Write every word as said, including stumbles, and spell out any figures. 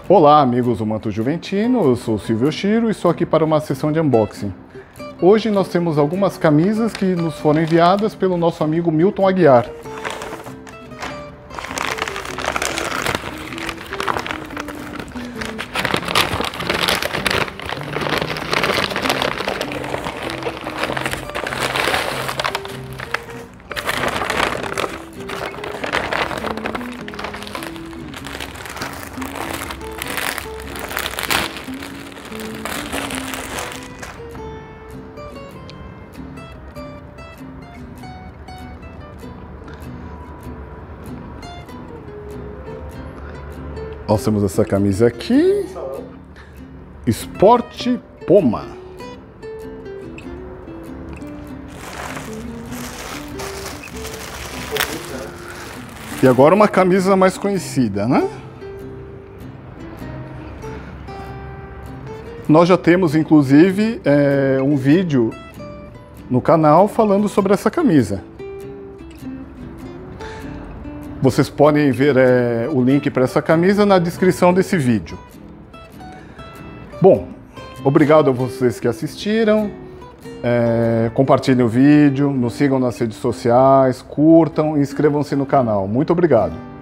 Olá amigos do Manto Juventino, eu sou o Silvio Chiro e estou aqui para uma sessão de unboxing. Hoje nós temos algumas camisas que nos foram enviadas pelo nosso amigo Milton Aguiar. Nós temos essa camisa aqui, Sport Poma. E agora uma camisa mais conhecida, né? Nós já temos inclusive é, um vídeo no canal falando sobre essa camisa. Vocês podem ver é, o link para essa camisa na descrição desse vídeo. Bom, obrigado a vocês que assistiram. É, compartilhem o vídeo, nos sigam nas redes sociais, curtam e inscrevam-se no canal. Muito obrigado.